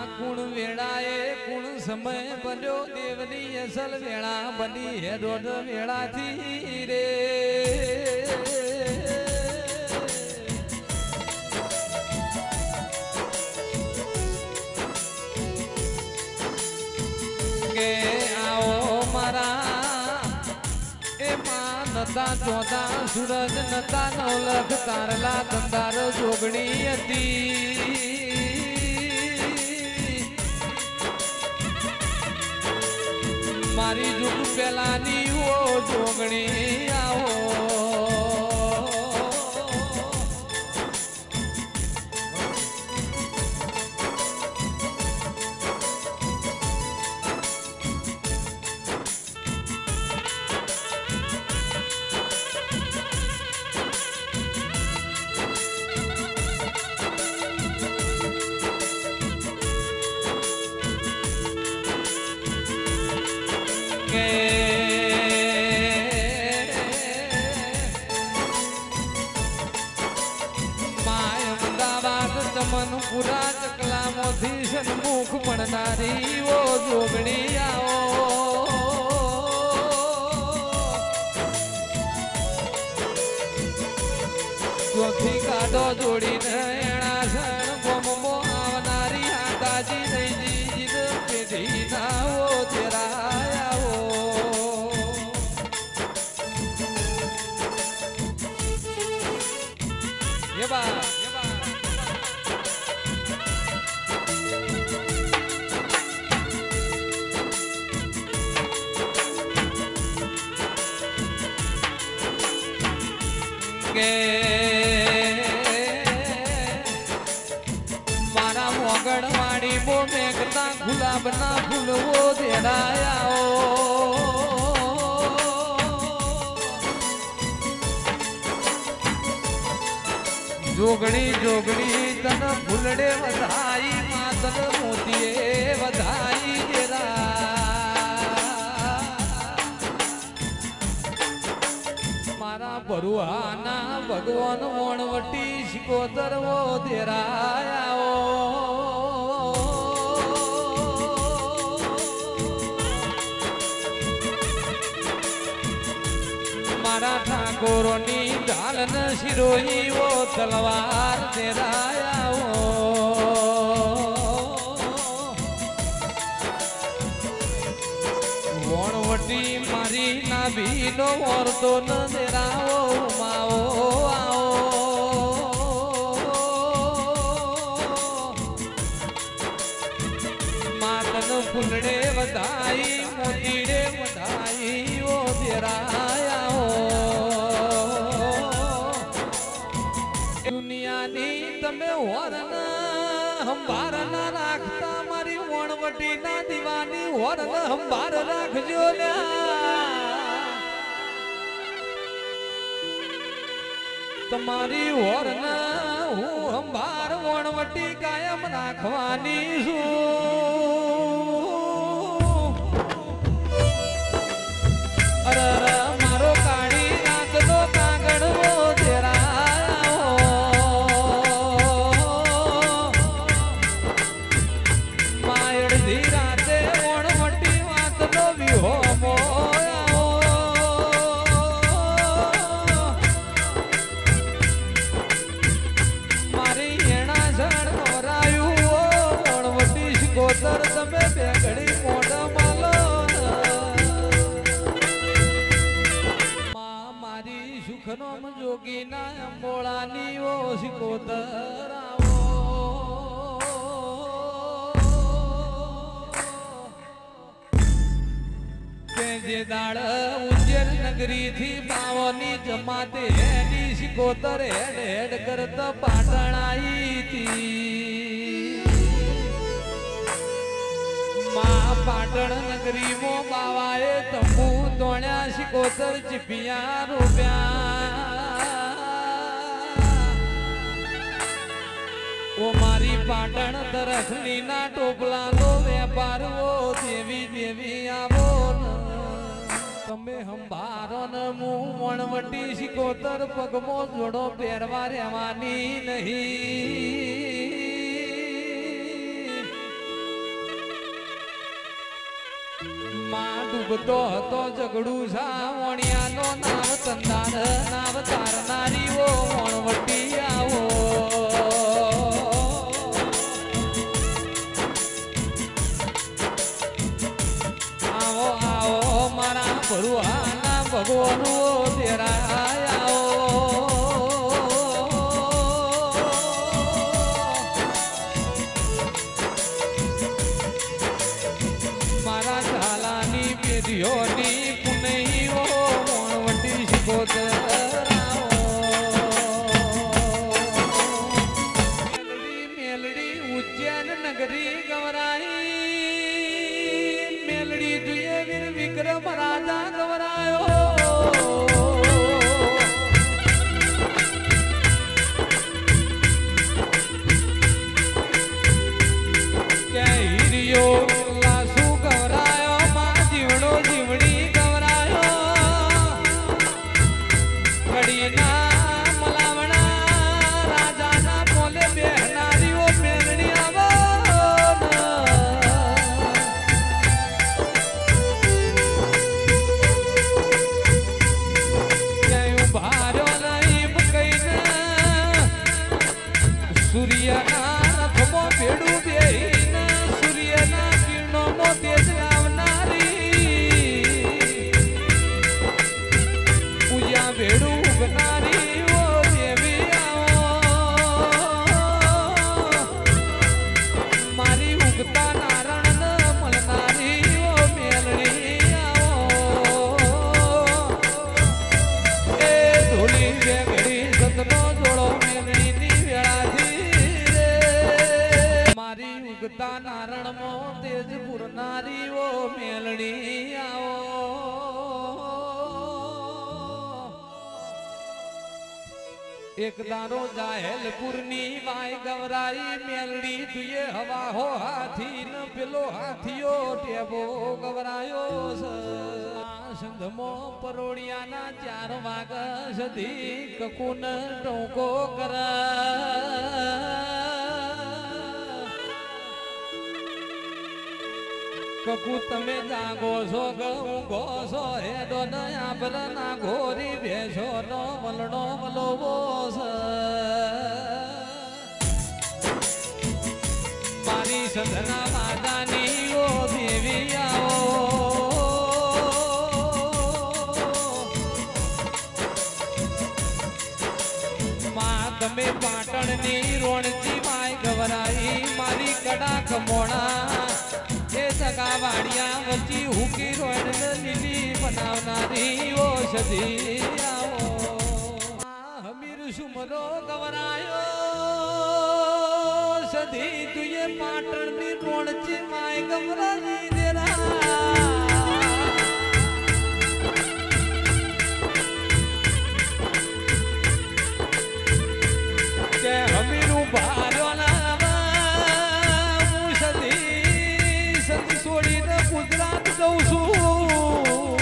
कुण वेळाए कुण समय बन्यो देवनी असल वेळा बनी है रोड वेळा थी रे के आओ मारा ए मान नता चौथा सूरज नता नौलख तारला धंधार जोगणी હતી मारी जुग पेलानी वो जोगणी आओ पूरा चकला मोधी सन्मुख बननारी वो जोगणी आओ चौथी काढो जोड़ी नैणा सन बोमो आवनारी आताजी नहीं जीद पेढ़ी ना वो तेरा आओ ये बात मारा मोगड़वाड़ी वो मेघता गुलाब ना फूल वो देराया जोगड़ी जोगड़ी तन फूलड़े बधाई मातन मोतिए बधाई जेरा मारा बरुआना भगवान वणवटी शिकोतर वो देराया मारा ठाकोरोनी ढालन शिरोही वो तलवार देराया वणवटी मारी नाभी नो और तो न देराओ माओ आओ मातन फुलड़े बधाई मोतीड़े बधाई वो देराया दुनिया नी तमे वरन हंबार ना राखता मारी वणवटी ना दीवानी वरन हंबार राखजो ल्या तमारी वरन हूँ हंबार वणवटी कायम राखवानी छू अरे मारो काढ़ी राख दो कागड़ वो तेरा जोगी ना अंबोळानी वो सिकोतरावो के जे दाड़ उज्जैन नगरी थी पावनी जमाते हेडी सिकोतर हेड हेड करत पाटण आई थी मां पाटण नगरी मो बावाए तंबू तोण्या सिकोतर चिपिया रुपया वो मारी पाटण दरखनी ना टोपला लो व्यापार वो देवी देवी आवो तमे हंबारो न मुंह वणवटी सिकोतर पगमो जोड़ो पेरवा रेवानी नहीं માં ડૂબતો હતો ઝઘડું સાવણિયાનો નાવ તંદાર નાવ તારનારીઓ વણવટી આવો આવો આવો મારા ભરુઆના ભગવાનો તેરાય આવો યોની પુનૈયો મોણવટી શિકોતરાઓ મેલડી ઉજ્જૈન નગરી ગવરાઈ મેલડી જોઈએ વીર વિક્રમ રાજા ગવરાયો ક્યાં હીરિયો સૂર્યના રથમાં ભેડું બેહીને સૂર્યના કિરણોમાં તેજ લાવનારી પૂજા ભેડું ઉગનારી ઓ દેવી આવો મારી ઉગતા નારણ મળનારી ઓ મેલડી આવો એ ધૂલી વેગડી સતનો જોડો મેલડીની વેળાથી ઉગતા નારણમાં તેજ પૂરનારીઓ મેલડી આવો એક દારો જાહેલપુરની વાય ગવરાઈ મેલડી તુએ હવા હો હાથી ન પેલો હાથીઓ ટેબો ગવરાયો સંધમો પરોડિયાના 4 વાગ સધી કકુન ટોકો કરા કકુ તમે જાગો છો ઊંઘો છો હેડો નયા ભલના ઘોરી ભેસો નો વલડો વલોવો છે મારી સંધના માતાની ઓ દેવી આવો માં તમે પાટણની રોણજી માય ગવરાઈ મારી કડા ખમોણા સગા વાડિયા વચ્ચી હુકી રોડ લીલી બનાવનારી ઓ સધી આવો હમીર સુમરો ગવરાયો સધી તુએ પાટણની રોણચી માય ગવરાઈ દેરા કે હમીરું ભાર્યો છોડીને ગુજરાત જઉં છું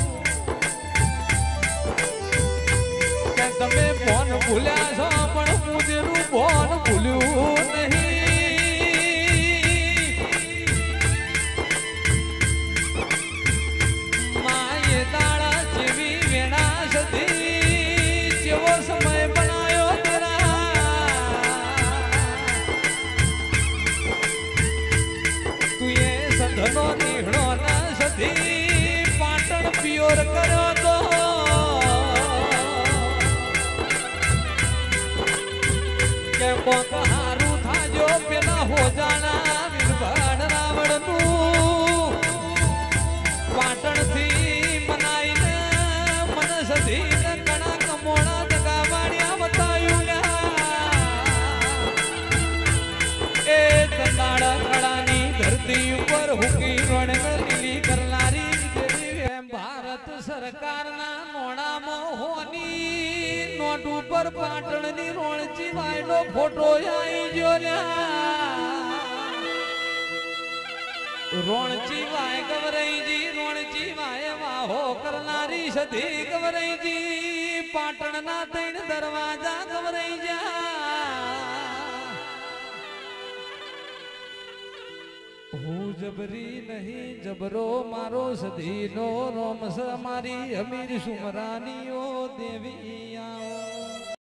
કે તમે ફોન ભૂલ્યા છો પણ પૂજેનું ફોન ભૂલ્યું નહીં માએ દાડા જેવી વેણા સધી જેવો સમય બનાયો ધનો નીહણો ના સધી પાટણ પિયોર કર્યો તો કે કોક હારું થાજો પેલા હોજાણા વિરભણ રાવણનું પાટણ થી મનાઈને મન સધી ઘણા કમોણા દગા વાળ્યા બતાયું એ કંદાળા કળાની ધરતી ઉપર હુકી રોડ લીલી કરનારી ભારત સરકારના નોડામાં હોની નોટ ઉપર પાટણની રોણચી વાયનો ફોટો આવી ગયો રોણચી વાય ગવરાઈજી રોણચી વાય વાહો કરનારી સધી ગવરાઈજી પાટણના 3 દરવાજા ગવરાઈ જા હું જબરી નહીં જબરો મારો સધીનો રોમ સ મારી અમીર સુમરાનીઓ દેવી આવો